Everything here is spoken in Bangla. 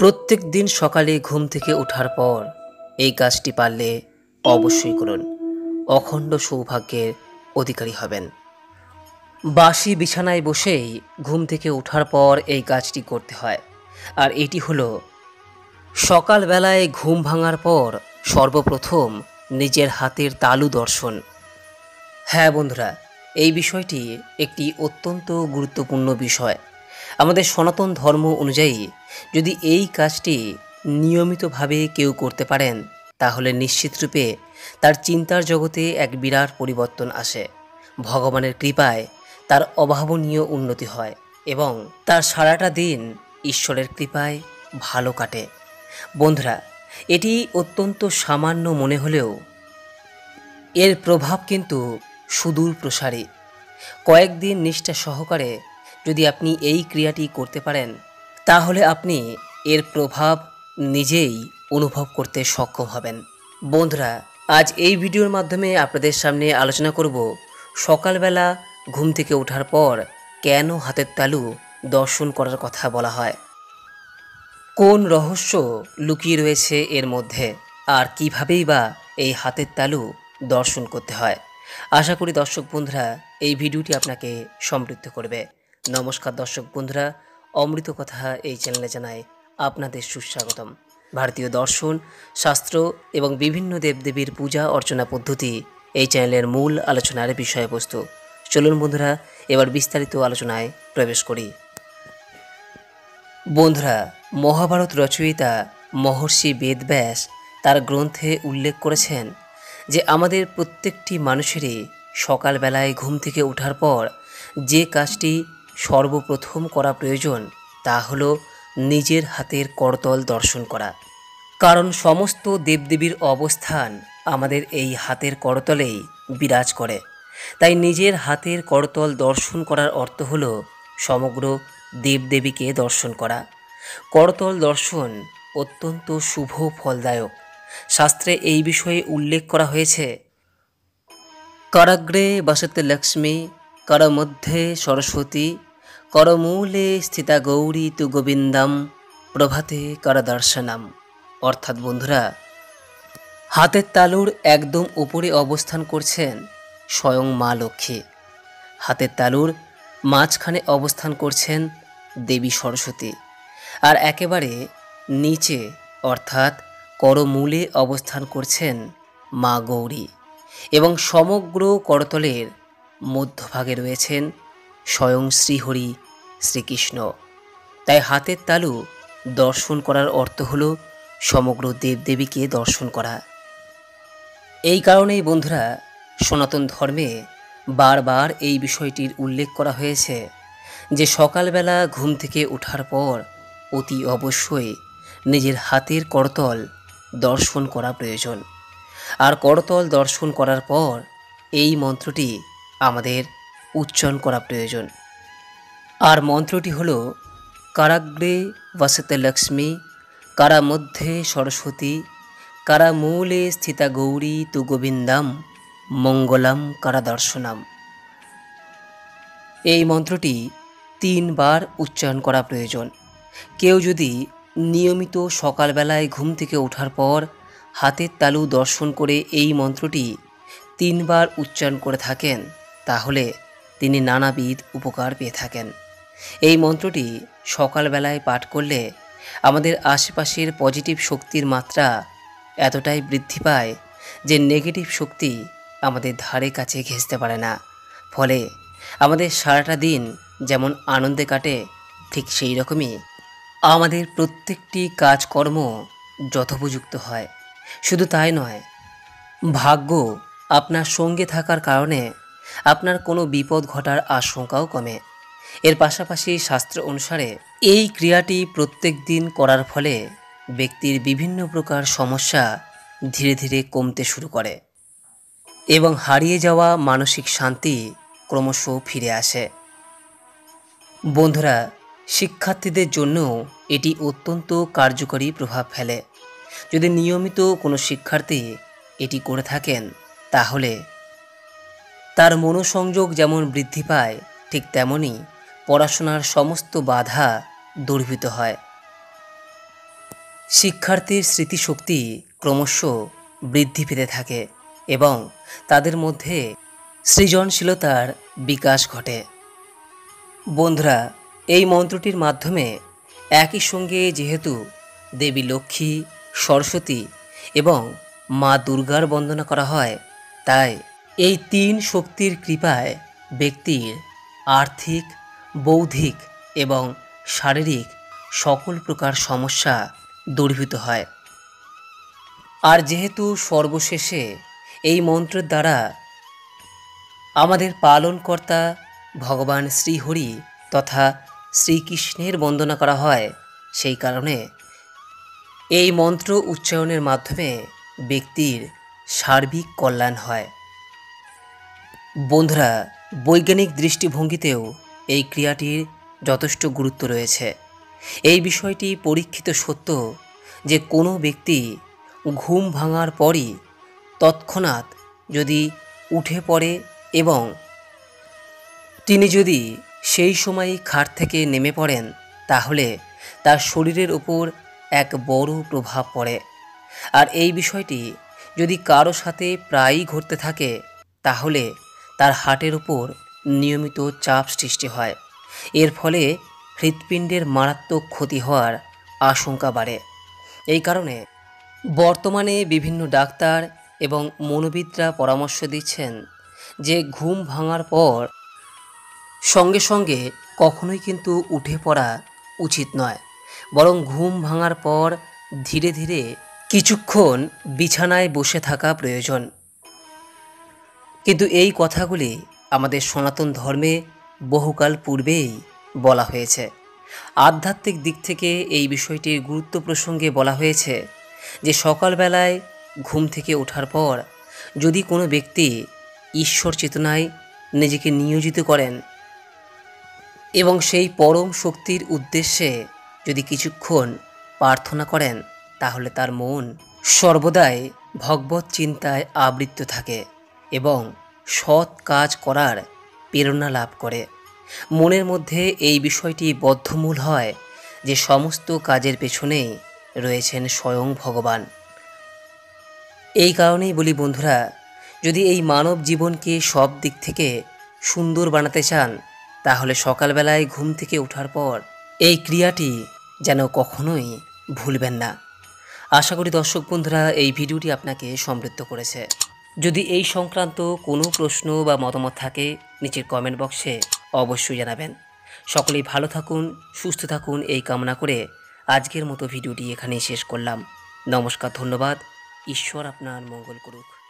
প্রত্যেক দিন সকালে ঘুম থেকে ওঠার পর এই কাজটি পারলে অবশ্যই করুন। অখণ্ড সৌভাগ্যের অধিকারী হবেন। বাসি বিছানায় বসেই ঘুম থেকে ওঠার পর এই কাজটি করতে হয়। আর এটি হলো সকালবেলায় ঘুম ভাঙার পর সর্বপ্রথম নিজের হাতের তালু দর্শন। হ্যাঁ বন্ধুরা, এই বিষয়টি একটি অত্যন্ত গুরুত্বপূর্ণ বিষয়। আমাদের সনাতন ধর্ম অনুযায়ী যদি এই কাজটি নিয়মিতভাবে কেউ করতে পারেন, তাহলে নিশ্চিতরূপে তার চিন্তার জগতে এক বিরাট পরিবর্তন আসে। ভগবানের কৃপায় তার অভাবনীয় উন্নতি হয় এবং তার সারাটা দিন ঈশ্বরের কৃপায় ভালো কাটে। বন্ধুরা, এটি অত্যন্ত সামান্য মনে হলেও এর প্রভাব কিন্তু সুদূর প্রসারী। কয়েকদিন নিষ্ঠা সহকারে যদি আপনি এই ক্রিয়াটি করতে পারেন, তাহলে আপনি এর প্রভাব নিজেই অনুভব করতে সক্ষম হবেন। বন্ধুরা, আজ এই ভিডিওর মাধ্যমে আপনাদের সামনে আলোচনা করব সকালবেলা ঘুম থেকে ওঠার পর কেন হাতের তালু দর্শন করার কথা বলা হয়, কোন রহস্য লুকিয়ে রয়েছে এর মধ্যে, আর কীভাবেই বা এই হাতের তালু দর্শন করতে হয়। আশা করি দর্শক বন্ধুরা এই ভিডিওটি আপনাকে সমৃদ্ধ করবে। নমস্কার দর্শক বন্ধুরা, অমৃত কথা এই চ্যানেলে জানায় আপনাদের সুস্বাগতম। ভারতীয় দর্শন, শাস্ত্র এবং বিভিন্ন দেবদেবীর পূজা অর্চনা পদ্ধতি এই চ্যানেলের মূল আলোচনার বিষয়বস্তু। চলুন বন্ধুরা, এবার বিস্তারিত আলোচনায় প্রবেশ করি। বন্ধুরা, মহাভারত রচয়িতা মহর্ষি বেদব্যাস তার গ্রন্থে উল্লেখ করেছেন যে আমাদের প্রত্যেকটি মানুষেরই সকালবেলায় ঘুম থেকে ওঠার পর যে কাজটি সর্বপ্রথম করা প্রয়োজন, তা হলো নিজের হাতের করতল দর্শন করা। কারণ সমস্ত দেবদেবীর অবস্থান আমাদের এই হাতের করতলেই বিরাজ করে। তাই নিজের হাতের করতল দর্শন করার অর্থ হলো সমগ্র দেবদেবীকে দর্শন করা। করতল দর্শন অত্যন্ত শুভ ফলদায়ক। শাস্ত্রে এই বিষয়ে উল্লেখ করা হয়েছে, করাগ্রে বসতে লক্ষ্মী, কর মধ্যে সরস্বতী, করমূলে স্থিতা গৌরী তু গোবিন্দম, প্রভাতে কর দর্শনম। অর্থাৎ বন্ধুরা, হাতের তালুর একদম উপরে অবস্থান করছেন স্বয়ং মা লক্ষ্মী, হাতের তালুর মাঝখানে অবস্থান করছেন দেবী সরস্বতী, আর একেবারে নিচে অর্থাৎ করমূলে অবস্থান করছেন মা গৌরী, এবং সমগ্র করতলের মধ্যভাগে রয়েছেন স্বয়ং শ্রীহরি শ্রীকৃষ্ণ। তাই হাতের তালু দর্শন করার অর্থ হলো সমগ্র দেবদেবীকে দর্শন করা। এই কারণেই বন্ধুরা, সনাতন ধর্মে বারবার এই বিষয়টির উল্লেখ করা হয়েছে যে সকালবেলা ঘুম থেকে ওঠার পর অতি অবশ্যই নিজের হাতের করতল দর্শন করা প্রয়োজন। আর করতল দর্শন করার পর এই মন্ত্রটি আমাদের উচ্চারণ করা প্রয়োজন। আর মন্ত্রটি হলো, কারাগ্রে বসতে লক্ষ্মী, কারা মধ্যে সরস্বতী, কারা মূলে স্থিতা গৌরী তু গোবিন্দম, মঙ্গলম কারা দর্শনম। এই মন্ত্রটি 3 বার উচ্চারণ করা প্রয়োজন। কেউ যদি নিয়মিত সকালবেলায় ঘুম থেকে ওঠার পর হাতের তালু দর্শন করে এই মন্ত্রটি 3 বার উচ্চারণ করে থাকেন, তাহলে তিনি নানাবিধ উপকার পেয়ে থাকেন। এই মন্ত্রটি সকালবেলায় পাঠ করলে আমাদের আশেপাশের পজিটিভ শক্তির মাত্রা এতটাই বৃদ্ধি পায় যে নেগেটিভ শক্তি আমাদের ধারে কাছে ঘেঁষতে পারে না। ফলে আমাদের সারাটা দিন যেমন আনন্দে কাটে, ঠিক সেই রকমই আমাদের প্রত্যেকটি কাজকর্ম যথোপযুক্ত হয়। শুধু তাই নয়, ভাগ্য আপনার সঙ্গে থাকার কারণে আপনার কোনো বিপদ ঘটার আশঙ্কাও কমে। এর পাশাপাশি শাস্ত্র অনুসারে এই ক্রিয়াটি প্রত্যেক দিন করার ফলে ব্যক্তির বিভিন্ন প্রকার সমস্যা ধীরে ধীরে কমতে শুরু করে এবং হারিয়ে যাওয়া মানসিক শান্তি ক্রমশ ফিরে আসে। বন্ধুরা, শিক্ষার্থীদের জন্যও এটি অত্যন্ত কার্যকরী প্রভাব ফেলে। যদি নিয়মিত কোনো শিক্ষার্থী এটি করে থাকেন, তাহলে তার মনোসংযোগ যেমন বৃদ্ধি পায়, ঠিক তেমনি পড়াশোনার সমস্ত বাধা দূরীভূত হয়। শিক্ষার্থীর স্মৃতিশক্তি ক্রমশ বৃদ্ধি পেতে থাকে এবং তাদের মধ্যে সৃজনশীলতার বিকাশ ঘটে। বন্ধুরা, এই মন্ত্রটির মাধ্যমে একই সঙ্গে যেহেতু দেবী লক্ষ্মী, সরস্বতী এবং মা দুর্গার বন্দনা করা হয়, তাই এই তিন শক্তির কৃপায় ব্যক্তির আর্থিক, বৌদ্ধিক এবং শারীরিক সকল প্রকার সমস্যা দূরীভূত হয়। আর যেহেতু সর্বশেষে এই মন্ত্রের দ্বারা আমাদের পালনকর্তা ভগবান শ্রীহরি তথা শ্রীকৃষ্ণের বন্দনা করা হয়, সেই কারণে এই মন্ত্র উচ্চারণের মাধ্যমে ব্যক্তির সার্বিক কল্যাণ হয়। বন্ধুরা, বৈজ্ঞানিক দৃষ্টিভঙ্গিতেও এই ক্রিয়াটির যথেষ্ট গুরুত্ব রয়েছে। এই বিষয়টি পরীক্ষিত সত্য যে কোনো ব্যক্তি ঘুম ভাঙার পরই তৎক্ষণাৎ যদি উঠে পড়ে এবং তিনি যদি সেই সময়ই খাট থেকে নেমে পড়েন, তাহলে তার শরীরের উপর এক বড় প্রভাব পড়ে। আর এই বিষয়টি যদি কারো সাথে প্রায়ই ঘটতে থাকে, তাহলে তার হার্টের উপর নিয়মিত চাপ সৃষ্টি হয়। এর ফলে হৃৎপিণ্ডের মারাত্মক ক্ষতি হওয়ার আশঙ্কা বাড়ে। এই কারণে বর্তমানে বিভিন্ন ডাক্তার এবং মনোবিদরা পরামর্শ দিচ্ছেন যে ঘুম ভাঙার পর সঙ্গে সঙ্গে কখনোই কিন্তু উঠে পড়া উচিত নয়, বরং ঘুম ভাঙার পর ধীরে ধীরে কিছুক্ষণ বিছানায় বসে থাকা প্রয়োজন। কিন্তু এই কথাগুলি আমাদের সনাতন ধর্মে বহুকাল পূর্বেই বলা হয়েছে। আধ্যাত্মিক দিক থেকে এই বিষয়টির গুরুত্ব প্রসঙ্গে বলা হয়েছে যে সকালবেলায় ঘুম থেকে ওঠার পর যদি কোনো ব্যক্তি ঈশ্বর চেতনায় নিজেকে নিয়োজিত করেন এবং সেই পরম শক্তির উদ্দেশ্যে যদি কিছুক্ষণ প্রার্থনা করেন, তাহলে তার মন সর্বদাই ভগবত চিন্তায় আবৃত থাকে এবং সৎ কাজ করার প্রেরণা লাভ করে। মনের মধ্যে এই বিষয়টি বদ্ধমূল হয় যে সমস্ত কাজের পেছনেই রয়েছেন স্বয়ং ভগবান। এই কারণেই বলি বন্ধুরা, যদি এই মানব জীবনকে সব দিক থেকে সুন্দর বানাতে চান, তাহলে সকালবেলায় ঘুম থেকে ওঠার পর এই ক্রিয়াটি যেন কখনোই ভুলবেন না। আশা করি দর্শক বন্ধুরা এই ভিডিওটি আপনাকে সমৃদ্ধ করেছে। যদি এই সংক্রান্ত কোনো প্রশ্ন বা মতামত থাকে, নিচের কমেন্ট বক্সে অবশ্যই জানাবেন। সকলেই ভালো থাকুন, সুস্থ থাকুন এই কামনা করে আজকের মতো ভিডিওটি এখানেই শেষ করলাম। নমস্কার, ধন্যবাদ। ঈশ্বর আপনার মঙ্গল করুক।